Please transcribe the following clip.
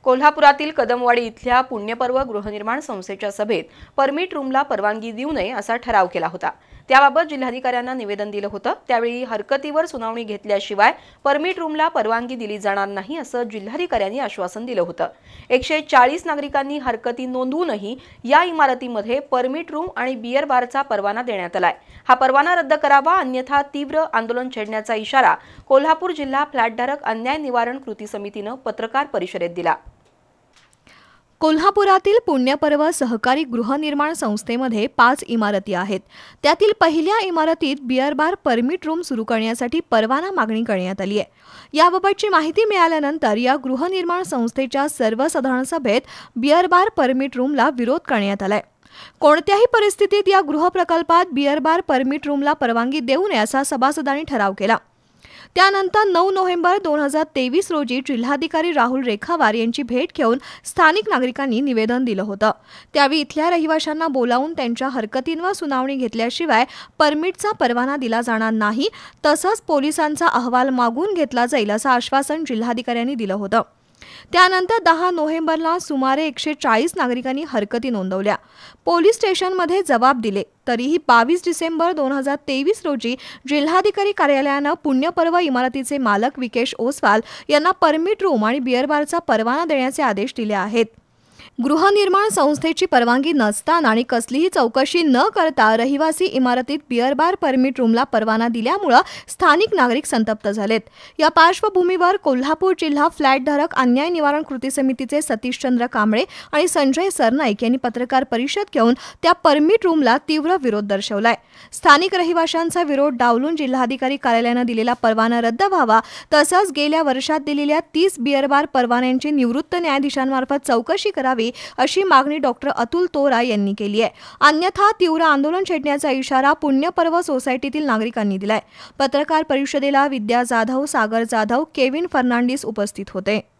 कोल्हापुरातील कदमवाडी इथल्या पुण्यपर्व गृहनिर्माण संस्थेच्या सभेत परमिट रूमला परवानगी देऊ नये असा ठराव केला होता। त्याबाबत जिल्हाधिकाऱ्यांना निवेदन दिलं होतं। त्यावेळी हरकतीवर सुनावणी घेतल्याशिवाय परमिट रूमला परवानगी दिली जाणार नाही असं जिल्हाधिकाऱ्यांनी आश्वासन दिलं होतं। 140 नागरिकांनी हरकती नोंदवूनही या इमारतीमध्ये परमिट रूम आणि बियर बारचा परवाना देण्यात आलाय। हा परवाना रद्द करावा, अन्यथा तीव्र आंदोलन छेडण्याचा इशारा कोल्हापूर जिल्हा फ्लॅटधारक अन्याय निवारण कृती समितीनं पत्रकार परिषदेत दिला। कोल्हापुरातील पुण्यपर्व सहकारी गृहनिर्माण संस्थेमध्ये 5 इमारती आहेत। त्यातील पहिल्या इमारतीत बियर बार परमिट रूम सुरू करण्यासाठी परवाना मागणी करण्यात आली आहे। याबाबतची माहिती मिळाल्यानंतर या गृहनिर्माण संस्थेच्या सर्वसाधारण सभेत बियर बार परमिट रूमला विरोध करण्यात आलाय। कोणत्याही परिस्थितीत या गृहप्रकल्पात बियर बार परमिट रूमला परवानगी देऊ नये असा सभासदांनी ठराव केला। त्यानंतर 9 नोव्हेंबर 2023 रोजी जिल्हाधिकारी राहुल रेखावार यांची भेट घेऊन स्थानिक नागरिकांनी निवेदन दिलं होतं। त्यावेळी इथल्या रहिवाशांना बोलावून त्यांच्या हरकतींवर सुनावणी घेतल्याशिवाय परमिटचा परवाना दिला जाणार नाही, तसंच पोलिसांचा अहवाल मागून घेतला जाईल असं आश्वासन जिल्हाधिकाऱ्यांनी दिलं होतं। त्यानंतर 10 नोव्हेंबरला सुमारे 140 नागरिकांनी हरकती नोंदवल्या, पोलीस स्टेशनमध्ये जबाब दिले। तरीही 22 डिसेंबर 2023 रोजी जिल्हाधिकारी कार्यालयानं पुण्यपर्व इमारतीचे मालक विकेश ओसवाल यांना परमिट रूम आणि बियर बारचा परवाना देण्याचे आदेश दिले आहेत। गृहनिर्माण संस्थेची परवानगी नसताना आणि कसलीही चौकशी न करता रहिवासी इमारतीत बियर बार परमिट रूमला परवाना दिल्यामुळे स्थानिक नागरिक संतप्त झालेत। या पार्श्वभूमीवर कोल्हापूर जिल्हा फ्लॅटधारक अन्याय निवारण कृती समितीचे सतीशचंद्र कांबळे आणि संजय सरनाईक यांनी पत्रकार परिषद घेऊन त्या परमिट रूमला तीव्र विरोध दर्शवलाय। स्थानिक रहिवाशांचा विरोध डावलून जिल्हाधिकारी कार्यालयानं दिलेला परवाना रद्द व्हावा, तसंच गेल्या वर्षात दिलेल्या 30 बियर बार परवान्यांची निवृत्त न्यायाधीशांमार्फत चौकशी करावी अशी मागणी डॉक्टर अतुल तोरा यांनी केली आहे। अन्यथा तीव्र आंदोलन छेडण्याचा इशारा पुण्यपर्व सोसायटीतील नागरिकांनी दिलाय। पत्रकार परिषदेला विद्या जाधव, सागर जाधव, केविन फर्नांडिस उपस्थित होते।